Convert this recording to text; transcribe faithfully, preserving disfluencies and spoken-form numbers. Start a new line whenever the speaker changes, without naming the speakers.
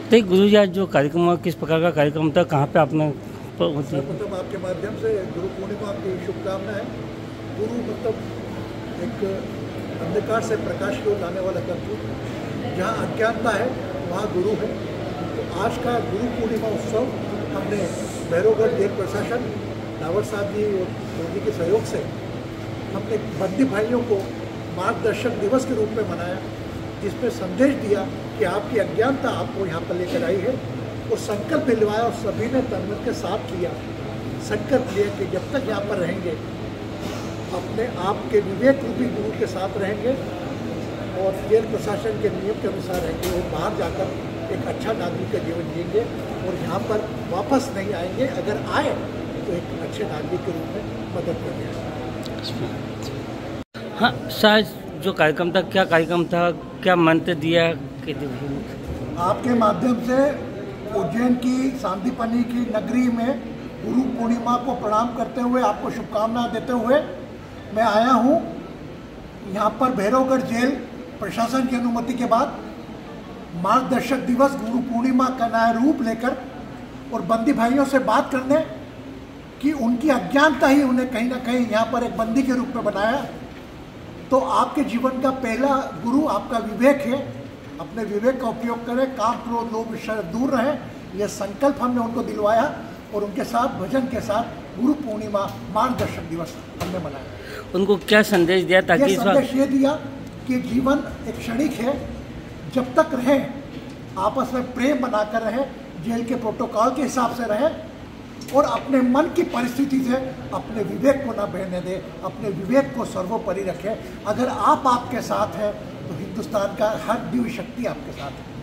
तो गुरु जी आज जो कार्यक्रम किस प्रकार का कार्यक्रम था, कहाँ पे आपने
सर मतलब आपके माध्यम से गुरु पूर्णिमा की शुभकामनाएं। गुरु मतलब एक अंधकार से प्रकाश की ओर लाने वाला तत्व, जहाँ अज्ञानता है वहाँ गुरु है। तो आज का गुरु पूर्णिमा उत्सव हमने भैरवगढ़ जेल प्रशासन डावर साहब जी और मोदी के सहयोग से हमने बंदी भाइयों को मार्गदर्शक दिवस के रूप में मनाया, जिसमें संदेश दिया कि आपकी अज्ञानता आपको यहाँ पर लेकर आई है। और संकल्प दिलवाया और सभी ने तनमन के साथ किया, संकल्प लिया कि जब तक यहाँ पर रहेंगे अपने आप के विवेक रूपी गुरु के साथ रहेंगे और जेल प्रशासन के नियम के अनुसार रहेंगे और बाहर जाकर एक अच्छा नागरिक का जीवन जिएंगे और यहाँ पर वापस नहीं आएंगे। अगर आए तो एक अच्छे नागरिक के रूप में मदद करेंगे।
हाँ शायद जो कार्यक्रम था, क्या कार्यक्रम था, क्या मंत्र दिया?
आपके माध्यम से उज्जैन की सांदीपनि की नगरी में गुरु पूर्णिमा को प्रणाम करते हुए, आपको शुभकामनाएं देते हुए मैं आया हूं। यहां पर भैरवगढ़ जेल प्रशासन की अनुमति के बाद मार्गदर्शक दिवस गुरु पूर्णिमा का नया रूप लेकर और बंदी भाइयों से बात करने कि उनकी अज्ञानता ही उन्हें कहीं ना कहीं यहाँ पर एक बंदी के रूप में बनाया। तो आपके जीवन का पहला गुरु आपका विवेक है। अपने विवेक का उपयोग करें, काम क्रोध लोभ ईर्ष्या दूर रहें, यह संकल्प हमने उनको दिलवाया और उनके साथ भजन के साथ गुरु पूर्णिमा मार्गदर्शक दिवस हमने मनाया।
उनको क्या संदेश दिया ताकि
ये संदेश ये दिया कि जीवन एक क्षणिक है, जब तक रहे आपस में प्रेम बनाकर रहे, जेल के प्रोटोकॉल के हिसाब से रहे और अपने मन की परिस्थिति से अपने विवेक को ना बहने दे, अपने विवेक को सर्वोपरि रखें। अगर आप आपके साथ हैं तो हिंदुस्तान का हर दिव्य शक्ति आपके साथ है।